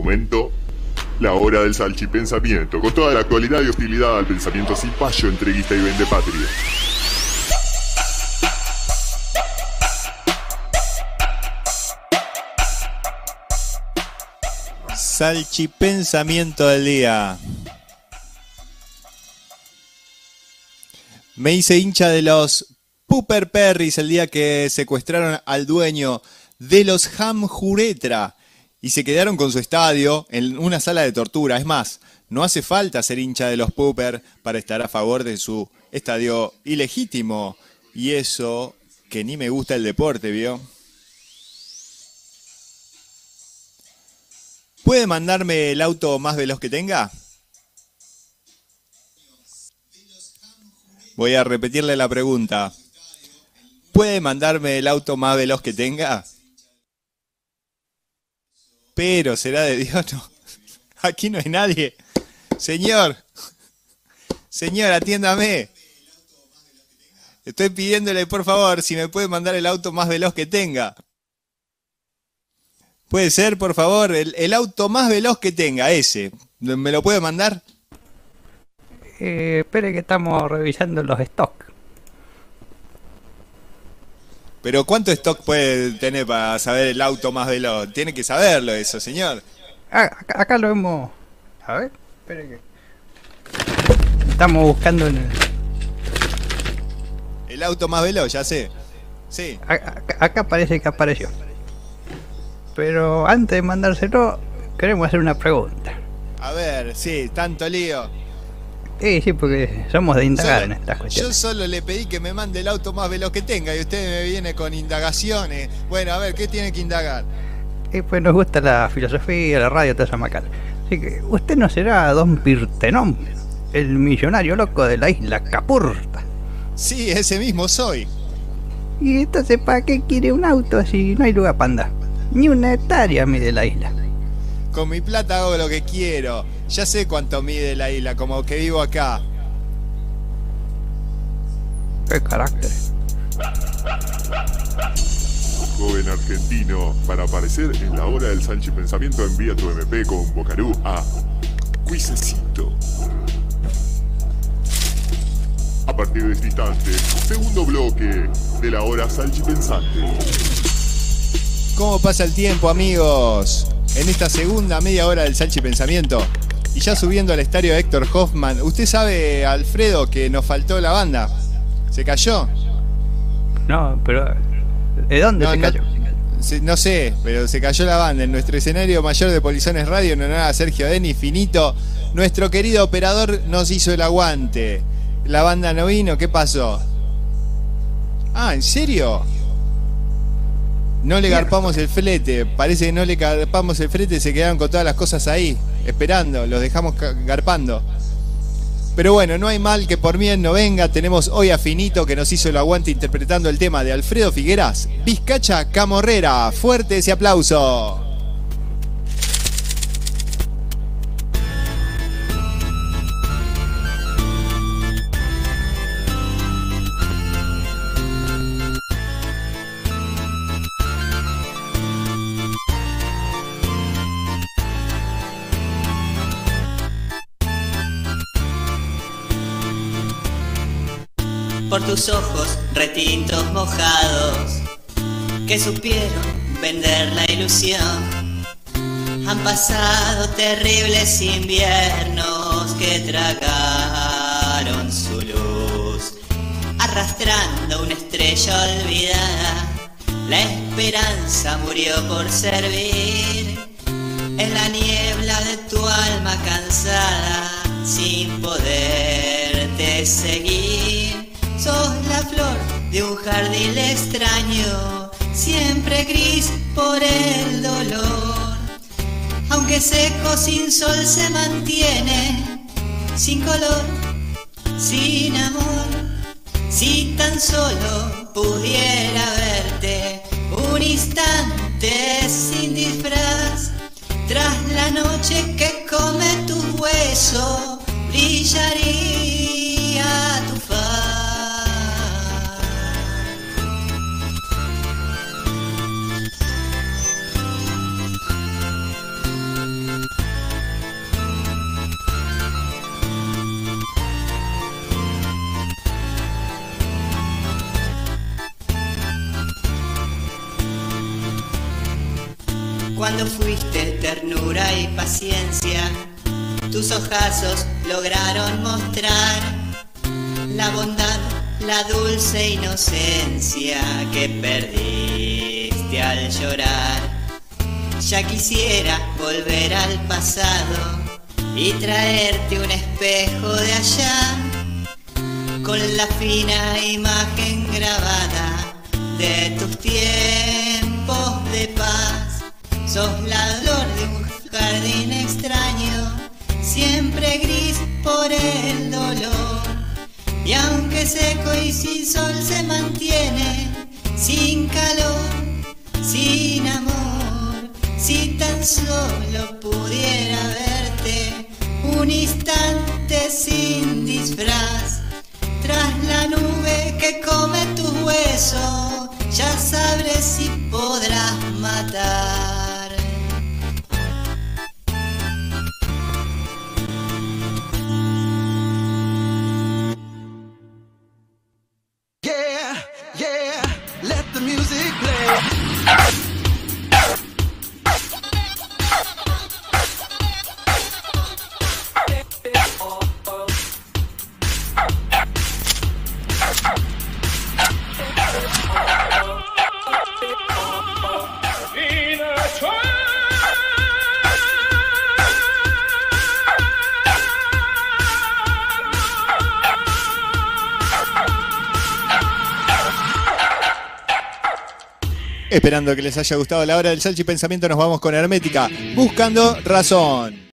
momento, la hora del salchipensamiento, con toda la actualidad y hostilidad al pensamiento cipayo, entreguista y vendepatria. Salchipensamiento del día. Me hice hincha de los Pooper Perrys el día que secuestraron al dueño de los Hamjuretra y se quedaron con su estadio en una sala de tortura. Es más, no hace falta ser hincha de los Pooper para estar a favor de su estadio ilegítimo. Y eso que ni me gusta el deporte, ¿vio? ¿Puede mandarme el auto más veloz que tenga? Voy a repetirle la pregunta. ¿Puede mandarme el auto más veloz que tenga? Pero será de Dios, no. Aquí no hay nadie. Señor, atiéndame. Estoy pidiéndole, por favor, si me puede mandar el auto más veloz que tenga. ¿Puede ser, por favor, el auto más veloz que tenga, ese? ¿Me lo puede mandar? Espere que estamos revisando los stocks. Pero ¿cuánto stock puede tener para saber el auto más veloz? Tiene que saberlo eso, señor. Acá lo hemos... A ver, espere que... Estamos buscando en el auto más veloz, ya sé. Sí. Acá parece que apareció. Pero antes de mandárselo, queremos hacer una pregunta. A ver, sí, tanto lío. Sí, porque somos de indagar en estas cuestiones. Yo solo le pedí que me mande el auto más veloz que tenga y usted me viene con indagaciones. Bueno, a ver, ¿qué tiene que indagar? Pues nos gusta la filosofía, la radio, toda esa macana. Así que, ¿usted no será Don Pirtenón, el millonario loco de la isla Capurta? Sí, ese mismo soy. ¿Y entonces para qué quiere un auto si no hay lugar para andar? Ni una hectárea mide la isla. Con mi plata hago lo que quiero. Ya sé cuánto mide la isla, como que vivo acá. ¡Qué carácter! Joven argentino, para aparecer en la hora del salchipensamiento envía tu MP con Bocarú a Cuisecito. A partir de este instante, segundo bloque de la hora salchipensante. ¿Cómo pasa el tiempo, amigos? En esta segunda media hora del salchipensamiento. Y ya subiendo al estadio Héctor Hoffman. ¿Usted sabe, Alfredo, que nos faltó la banda? ¿Se cayó? No, pero... ¿De dónde se cayó? No sé, pero se cayó la banda. En nuestro escenario mayor de Polizones Radio, en honor a Sergio Deni, finito, nuestro querido operador nos hizo el aguante. La banda no vino, ¿qué pasó? Ah, ¿en serio? No le garpamos el flete, parece que no le garpamos el flete, se quedaron con todas las cosas ahí, esperando, los dejamos garpando. Pero bueno, no hay mal que por bien no venga, tenemos hoy a Finito que nos hizo el aguante interpretando el tema de Alfredo Figueras, Vizcacha Camorrera, fuerte ese aplauso. Por tus ojos retintos mojados que supieron vender la ilusión. Han pasado terribles inviernos que tragaron su luz, arrastrando una estrella olvidada. La esperanza murió por servir en la niebla de tu alma cansada, sin poderte seguir. Sos la flor de un jardín extraño, siempre gris por el dolor. Aunque seco sin sol se mantiene, sin color, sin amor. Si tan solo pudiera verte un instante sin disfraz, tras la noche que come tu hueso, brillaría tu faz. Cuando fuiste ternura y paciencia, tus ojazos lograron mostrar la bondad, la dulce inocencia que perdiste al llorar. Ya quisiera volver al pasado y traerte un espejo de allá, con la fina imagen grabada de tus tiempos de paz. Sos la flor de un jardín extraño, siempre gris por el dolor. Y aunque seco y sin sol se mantiene, sin calor, sin amor. Si tan solo pudiera verte un instante sin disfraz, tras la nube que come tus huesos, ya sabré si podrás matar. Let the music play. Esperando que les haya gustado la hora del Salchi Pensamiento, nos vamos con Hermética, Buscando Razón.